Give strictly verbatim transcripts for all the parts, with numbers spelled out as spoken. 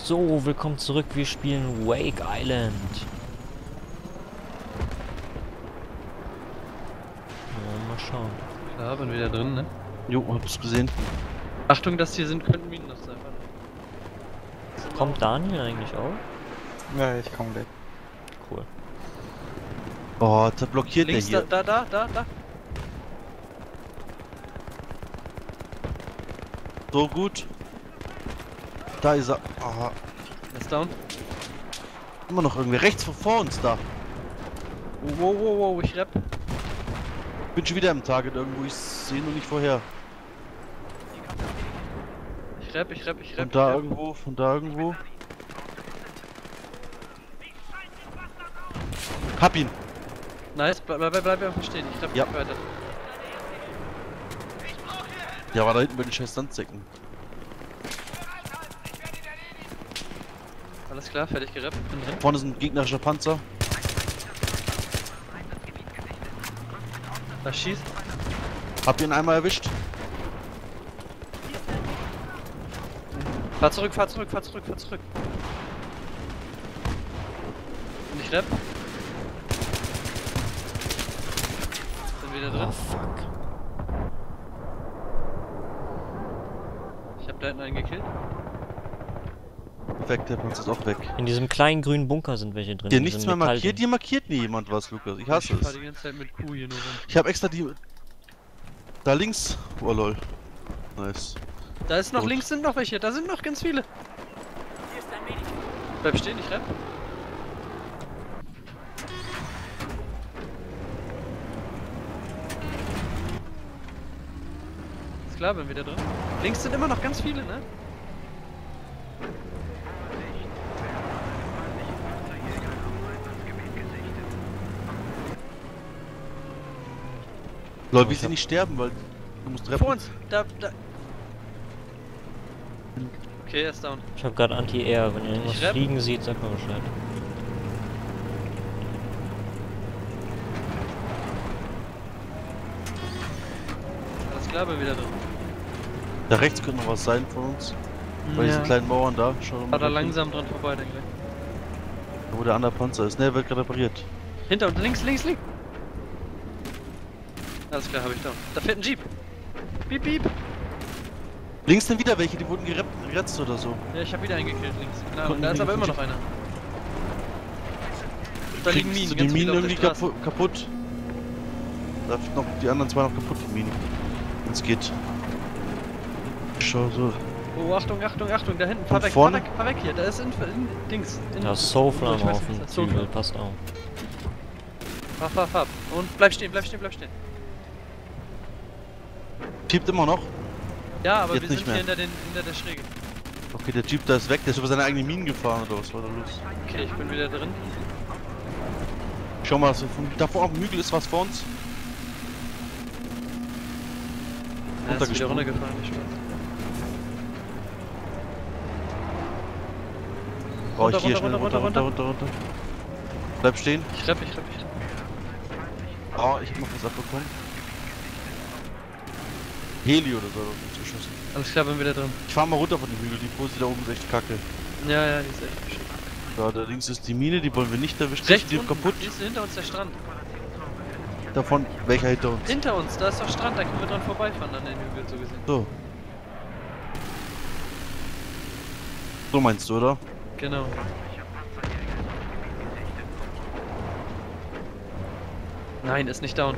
So, willkommen zurück. Wir spielen Wake Island. Ja, mal schauen. Klar, bin wieder drin, ne? Jo, hab's gesehen. Achtung, das hier sind, könnten Minen noch sein. Kommt Daniel eigentlich auch? Ja, ich komm gleich. Cool. Oh, da blockiert Links, der da, hier. da, da, da, da. So gut. Da ist er. Aha. Er ist down. Immer noch irgendwie rechts vor, vor uns da. Oh, wow, wow, wow, ich rapp. Bin schon wieder im Target irgendwo. Ich sehe nur nicht vorher. Ich rapp, ich rapp, ich rapp. Von da ich rapp. irgendwo, von da irgendwo. Hab ihn. Nice, bleib, bleib, bleib einfach stehen. Ich rapp Ja. nicht weiter. Ja, war da hinten bei den scheiß Sandsäcken. Alles klar, fertig gerappt. Bin drin. Vorne ist ein gegnerischer Panzer. Da schießt. Hab ihn einmal erwischt. Fahr zurück, fahr zurück, fahr zurück, fahr zurück. Und ich rapp. Bin wieder drin. Oh, fuck. Ich hab da hinten einen gekillt. Weg, der Panzer ist auch weg. In diesem kleinen grünen Bunker sind welche drin. Hier in nichts diesem mehr Metallding. markiert. Hier markiert nie jemand was, Lukas. Ich hasse Ich fahr es. die ganze Zeit mit Q hier nur rum. Ich habe extra die... Da links. Oh lol. Nice. Da ist noch, Gut. links sind noch welche, da sind noch ganz viele. Bleib stehen, ich rapp. Ist klar, bin wieder drin. Links sind immer noch ganz viele, ne? Lol, wie sie nicht sterben, weil du musst treffen. Vor uns! Da, da. Okay, er ist down. Ich hab grad Anti-Air. Wenn ihr irgendwas Ich rapp. fliegen sieht, sagt mal Bescheid. Alles klar, bin wieder drin. Da rechts könnte noch was sein von uns. Bei diesen kleinen Mauern da. Schau Fahr mal. da da langsam dran vorbei, dann gleich. Wo der andere Panzer ist. Ne, wird gerade repariert. Hinter uns, links, links, links! Alles klar, hab ich down. Da fährt ein Jeep! Piep, piep! Links sind wieder welche, die wurden gereppt, geretzt oder so. Ja, ich hab wieder einen gekillt links. Genau, Konnten und da ist die aber immer von noch einer. Da liegen Kriegst Minen, du die ganz Minen viele auf der irgendwie Straße. kapu kaputt? Da noch die anderen zwei noch kaputt, die Minen. Wenn's geht. Schau so. Oh, Achtung, Achtung, Achtung, da hinten, fahr Und weg, fahr vorne? weg, fahr weg hier, da ist in, in Dings. In, Da ist Soulflame ich weiß auf nicht, dem was das ist. Zügel. Passt auf. Fahr, fahr, fahr. Und bleib stehen, bleib stehen, bleib stehen. Piept immer noch. Ja, aber Jetzt wir nicht sind mehr. hier hinter, den, hinter der Schräge. Okay, der Jeep da ist weg. Der ist über seine eigenen Minen gefahren oder was war da los? Okay, ich bin wieder drin. Schau mal, so von, da vorne auf dem Hügel ist was vor uns. Er ist wieder Runtergesprungen. runtergefallen, ich weiß. Oh, Runter, ich gehe runter, schnell runter, runter, runter, runter, runter, runter. Bleib stehen. Ich rapp, ich rapp, ich rapp. Oh, ich hab noch was abbekommen. Heli oder so, hat uns geschossen. Alles klar, bin wieder drin. Ich fahr mal runter von dem Hügel, die Pose da oben ist echt kacke. Ja, ja, die ist echt beschissen. Da, da links ist die Mine, die wollen wir nicht erwischen. Rechts die unten, kaputt. hier ist hinter uns der Strand. Davon, welcher hinter uns? Hinter uns, da ist doch Strand, da können wir dran vorbeifahren an den Hügel, so gesehen. So. So meinst du, oder? Genau. Nein, ist nicht down.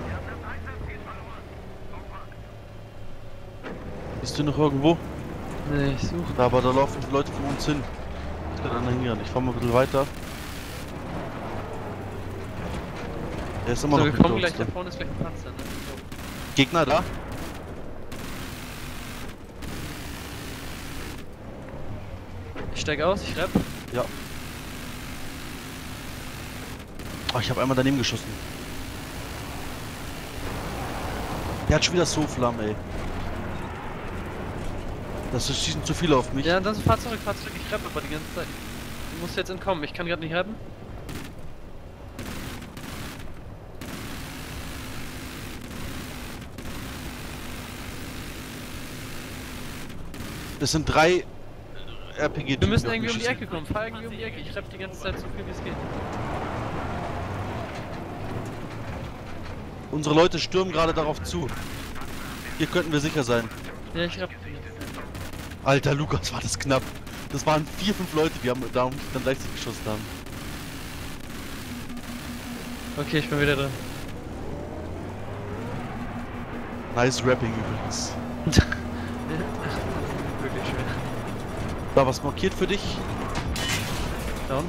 Bist du noch irgendwo? Nee, ich suche. Da, aber da laufen Leute von uns hin. Ich kann einer hingehen. Ich fahr mal ein bisschen weiter. Der ist immer So, noch wir hinter kommen uns gleich, da drin. vorne ist gleich ein Panzer, ne? Gegner da? Ich steig aus, ich rapp. Ja. Oh, ich habe einmal daneben geschossen. Der hat schon wieder so Flammen, ey. Das schießen zu viele auf mich. Ja, ansonsten fahr zurück, fahr zurück, ich rappe aber die ganze Zeit. Du musst jetzt entkommen, ich kann gerade nicht rappen. Das sind drei R P G. Wir müssen irgendwie um die Ecke kommen. Fahr irgendwie um die Ecke. Ich rapp die ganze Zeit so viel wie es geht. Unsere Leute stürmen gerade darauf zu. Hier könnten wir sicher sein. Ja, ich rapp. Alter, Lukas, war das knapp. Das waren vier, fünf Leute, die haben darum dann gleichzeitig geschossen haben. Okay, ich bin wieder drin. Nice Rapping übrigens. Wirklich schwer. Da was markiert für dich? Down.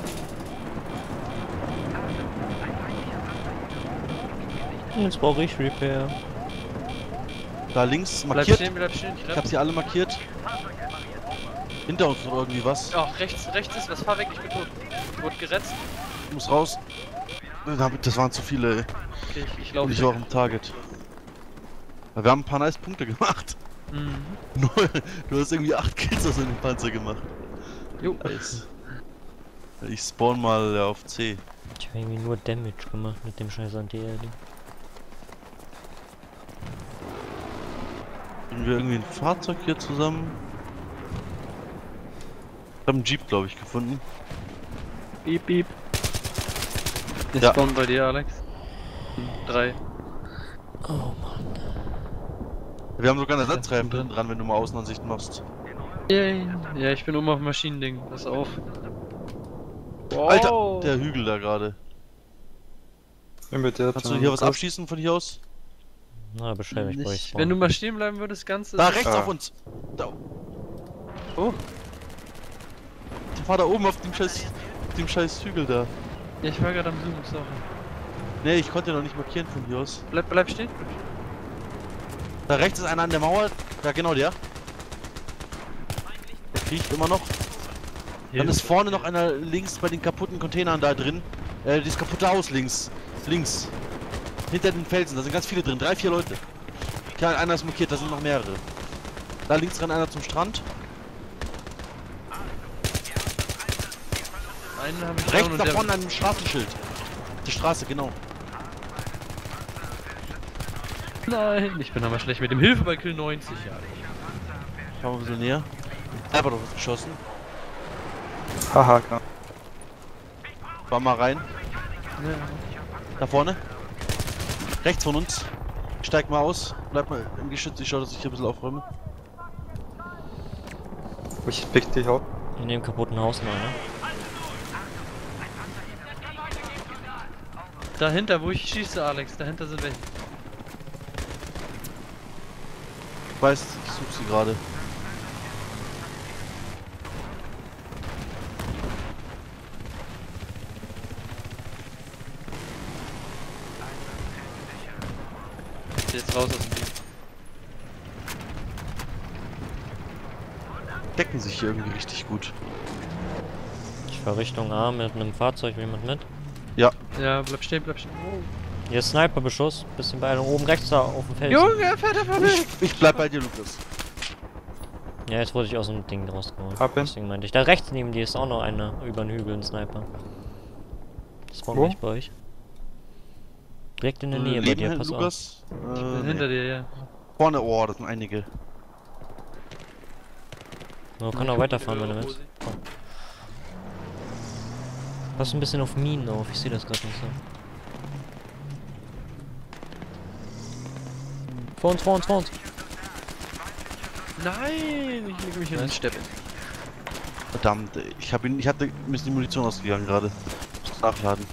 Jetzt brauche ich Repair. Da links Bleib markiert. stehen, bleib stehen. Ich Ich rapp. hab sie alle markiert. Hinter uns noch irgendwie was. Oh, rechts, rechts ist was. Fahr weg, ich bin tot. Ich wurde geretzt. Ich muss raus. Das waren zu viele, ey. Okay, ich, ich Und laufe. ich war auch im Target. Wir haben ein paar nice Punkte gemacht. Mhm. Du hast irgendwie acht Kills aus dem Panzer gemacht. Jo. Nice. Ich spawn mal ja, auf C. Ich habe irgendwie nur Damage gemacht mit dem scheiß Anti-Air. Haben wir irgendwie ein Fahrzeug hier zusammen? Ich hab einen Jeep, glaube ich, gefunden. Piep, piep. Ich Ja. spawn bei dir, Alex. Hm, Drei. Oh Mann. Wir haben sogar einen Ersatzreifen Ja, drin dran, wenn du mal Außenansicht machst. Yay. Ja, ich bin oben auf dem Maschinending. Pass auf. Wow. Alter, der Hügel da gerade. Bin mit dir. Kannst du hier was abschießen von hier aus? Na, beschreibe ich bei euch. Nicht. Wenn du mal stehen bleiben würdest, ganz. Da rechts Ah. auf uns! Da, Oh. der war da oben auf dem scheiß, auf dem scheiß Hügel da. Ja, ich war gerade am Zoom, sorry. Ne, ich konnte noch nicht markieren von hier aus. Bleib, bleib stehen. Da rechts ist einer an der Mauer. Ja, genau der. Der kriecht immer noch. Dann ist vorne noch einer links bei den kaputten Containern da drin. Äh, dieses kaputte Haus links. Links. Hinter den Felsen, da sind ganz viele drin. Drei, vier Leute. Klar, einer ist markiert, da sind noch mehrere. Da links rennt einer zum Strand. Einen habe ich down Rechts und da der- vorne ein Straßenschild. Die Straße, genau. Nein, ich bin aber schlecht mit dem Hilfe bei Kill neunzig, ja. Schauen wir ein bisschen näher. Selber doch was geschossen. Haha, klar. Fahr mal rein. Ja. Da vorne. Rechts von uns. Steig mal aus. Bleib mal im Geschütz. Ich schau, dass ich hier ein bisschen aufräume. Ich pick dich auf. In dem kaputten Haus noch, ne? Dahinter, wo ich schieße, Alex, dahinter sind welche. Ich weiß, ich suche sie gerade. Ich geh jetzt raus aus dem Bild. Decken sich hier irgendwie richtig gut. Ich fahr Richtung A mit einem Fahrzeug. Will jemand mit? Ja. Ja, bleib stehen, bleib stehen. Hier ist Sniper-Beschuss. Bisschen bei oben rechts da auf dem Feld. Junge, er fährt einfach Ich, weg! ich bleib bei dir, Lukas. Ja, jetzt wurde ich aus dem Ding rausgeholt. Hab ihn. Deswegen meinte ich. Da rechts neben dir ist auch noch einer über den Hügel, ein Sniper. Das war Wo? nicht bei euch. Direkt in der Nähe bei Leben dir, hin, pass auf. Lukas. Ich bin Äh, hinter nee. dir, ja. Vorne, oh, das sind einige. Man kann auch weiterfahren, wenn du willst. Pass ein bisschen auf Minen auf, ich sehe das gerade nicht so. Vor uns, vor uns, vor uns. Nein, ich leg mich in den Steppen. Verdammt, ich hab ihn, ich hatte, mir ist die Munition ausgegangen gerade. Muss nachladen.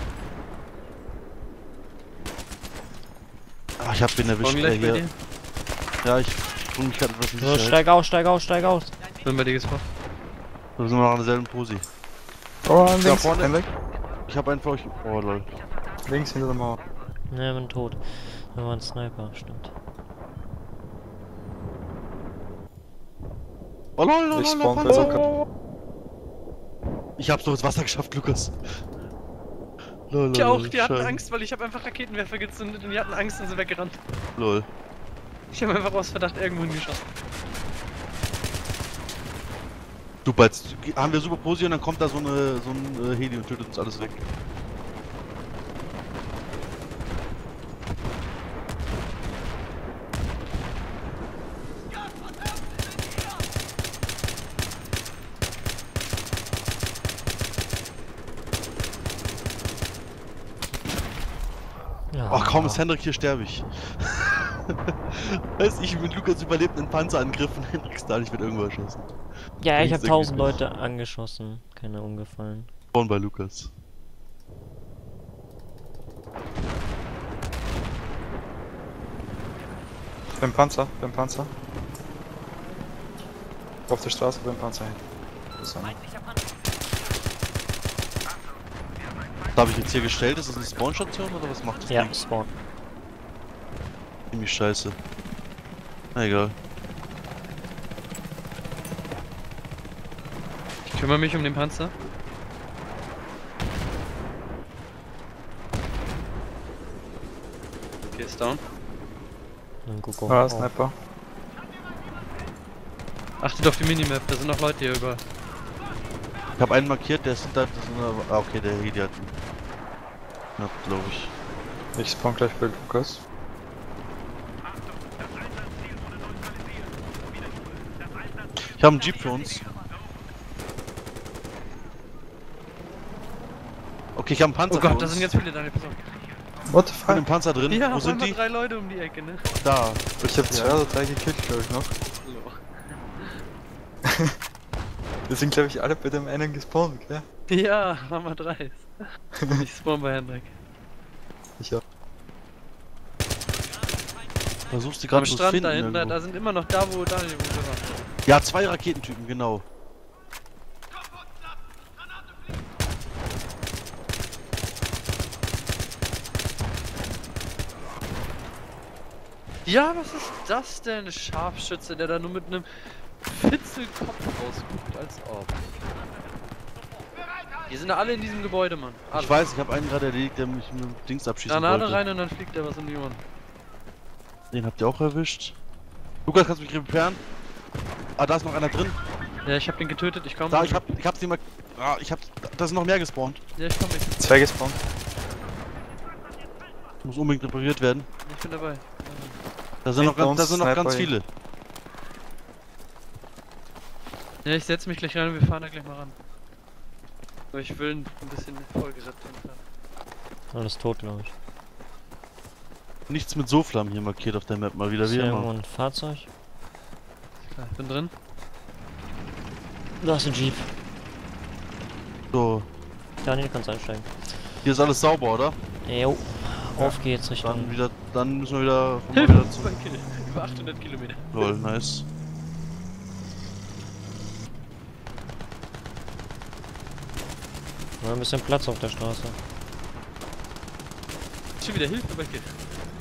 Ah, ich hab ihn erwischt, Spawn der gleich bei hier. dir. Ja, ich bring mich gerade etwas in So, Sicherheit. steig aus, steig aus, steig aus. Bin bei dir gespawnt. Da sind wir noch an derselben Posi. Oh, Da links, vorne. ein weg. Ich hab einen für euch. Oh lol. Links hinter der Mauer. Ne, bin tot. Da war ein Sniper, stimmt. Oh lol, lol, Ich lol, spawn lol, bei so lol. Ich hab's doch ins Wasser geschafft, Lukas. Lol, lol, Ich auch, lol, die hatten scheiße. Angst, weil ich habe einfach Raketenwerfer gezündet und die hatten Angst und sind weggerannt. Lol. Ich habe einfach aus Verdacht irgendwo hingeschossen. Super, jetzt haben wir super Posi und dann kommt da so, eine, so ein äh, Heli und tötet uns alles weg. Ja. Ach kaum ist Hendrik hier, sterbe ich. Weiß ich, mit Lukas überlebt einen Panzerangriff und Hendrik ist da nicht mit irgendwo erschossen. Ja, ich habe Bringt's tausend irgendwie Leute angeschossen. Keiner umgefallen. Vorn bei Lukas. Beim Panzer, beim Panzer. Auf der Straße beim Panzer hin. Das ist einer. Da habe ich jetzt hier gestellt, ist das eine Spawnstation oder was macht das Ja, Ding? Spawn. Ziemlich scheiße. Na egal. Ich kümmere mich um den Panzer. Okay, ist down. Dann guck Ah, auch. Sniper. Achtet auf die Minimap, da sind noch Leute hier über. Ich habe einen markiert, der ist hinter. Das ist eine, ah, okay, der hier, der hat einen. Ja, glaube ich. Ich spawn gleich bei Lukas. Ich habe einen Jeep für uns. Okay, ich habe einen Panzer Oh für Gott, uns. da sind jetzt viele da, pass auf. What the Ich bin im fuck? Panzer drin. Ja, Wo auf sind einmal die? drei Leute um die Ecke, ne? Da. Ich hab zwei oder drei gekillt, glaube ich noch. Hallo. Wir sind, glaube ich, alle bei dem einen gespawnt, gell? Ja, Mama drei. Ich spawn bei Hendrik. Ich auch. Versuchst du Am gerade zu Strand finden. da hinten, da, irgendwo. da sind immer noch da, wo Daniel wo wir waren. Ja, zwei Raketentypen, genau. Ja, was ist das denn? Ein Scharfschütze, der da nur mit einem Fitzelkopf rausguckt, als ob. Die sind alle in diesem Gebäude, Mann. Alle. Ich weiß, ich habe einen gerade erledigt, der mich mit dem Dings abschießen Granate wollte. rein und dann fliegt der was in die Ohren. Den habt ihr auch erwischt. Lukas, kannst du mich reparieren? Ah, da ist noch einer drin. Ja, ich hab den getötet, ich komm. Da, ich hab, ich hab's nicht mal. Ah, ich hab. Da sind noch mehr gespawnt. Ja, ich komm nicht. Zwei gespawnt. Muss unbedingt repariert werden. Ich bin dabei. Da sind noch, Hinter ganz, da uns sind noch ganz Sniper. viele. Ja, ich setz mich gleich rein und wir fahren da gleich mal ran. Aber ich will ein bisschen vollgesetzt werden. Alles tot, glaube ich. Nichts mit Soflam hier markiert auf der Map mal wieder Ist wie hier irgendwo immer. ein Fahrzeug? Klar, ich bin drin. Da ist ein Jeep. So, Daniel, kannst einsteigen. hier ist alles sauber, oder? Jo. Auf geht's Dann Richtung. wieder, dann müssen wir wieder, kommen wir wieder zu. Zwei Kill. Über achthundert Kilometer. Lol, nice. Wir haben ein bisschen Platz auf der Straße. Schon wieder Hilfe bei Kill.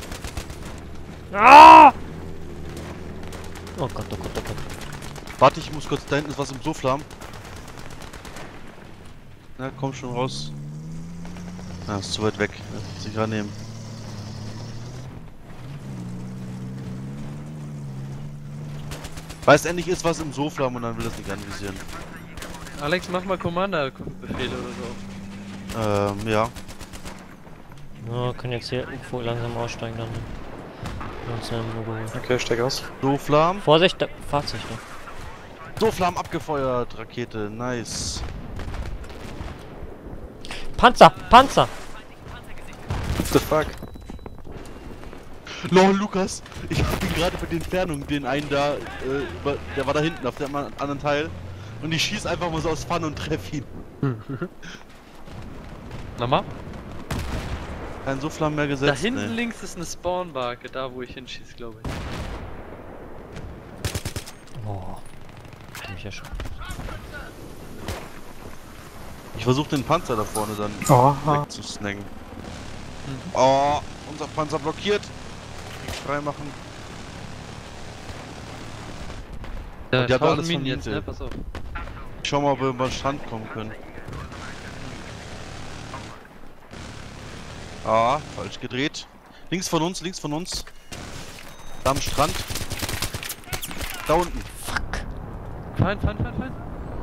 Ah! Oh Gott, oh Gott, oh Gott. Warte, ich muss kurz, da hinten ist was im Soflam. Na, komm schon raus. Na, ist zu weit weg. Das muss ich rannehmen. Weiß endlich ist was im Soflam und dann will das nicht anvisieren. Alex, mach mal Commander-Befehle oder so. Ähm, ja. Ja, können jetzt hier irgendwo langsam aussteigen dann. Uns haben wir geholt. Okay, ich steig aus. Soflam. Vorsicht, da, Fahrzeug da. Soflam abgefeuert, Rakete, nice. Panzer! Panzer! What the fuck? Lol, Lukas, ich hab ihn gerade bei der Entfernung, den einen da, äh, über, der war da hinten auf dem anderen Teil. Und ich schieß einfach mal so aus Fun und treff ihn. Nochmal? Kein Soflam mehr gesetzt. Da hinten nee. links ist eine Spawnbarke, da wo ich hinschieß, glaube ich. Oh. Hab mich ja schon. Ich versuche den Panzer da vorne dann Oha. wegzusnacken. Mhm. Oh, unser Panzer blockiert. Frei machen. Da die hat tausend alles Minen von jetzt, Mine. ne? Pass auf. Ich schau mal, ob wir über den Strand kommen können. Ah, falsch gedreht. Links von uns, links von uns. Da am Strand. Da unten. Fein, fein, fein, fein.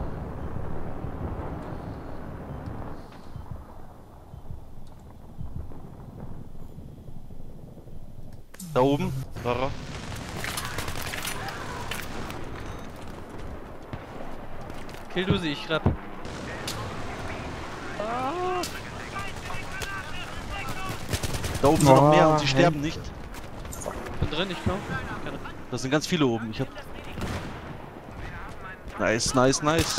Da oben. War er. Kill du sie, ich rapp. Da Da oben sind noch mehr und sie Oh, sterben nicht. Bin drin, ich komm. Keine. Das sind ganz viele oben. Ich hab... Nice, nice, nice.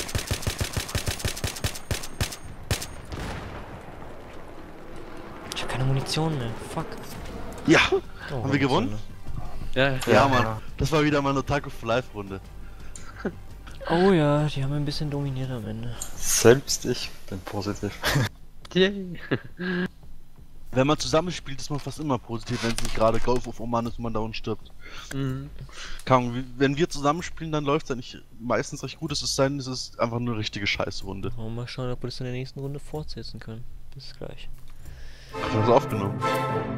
Ich hab keine Munition mehr. Fuck. Ja! Oh, Haben wir gewonnen? Ja, ja. Ja, Mann. Das war wieder mal eine Otaku for Life Runde. Oh ja, die haben ein bisschen dominiert am Ende. Selbst ich bin positiv. Yay. Wenn man zusammenspielt, ist man fast immer positiv, wenn es nicht gerade Golf of Oman ist und man da unten stirbt. Mhm. Keine Ahnung, wenn wir zusammenspielen, dann läuft es eigentlich meistens recht gut. Es ist sein, es ist einfach nur eine richtige Scheißrunde. Oh, mal schauen, ob wir das in der nächsten Runde fortsetzen können. Bis gleich. Hast du das aufgenommen?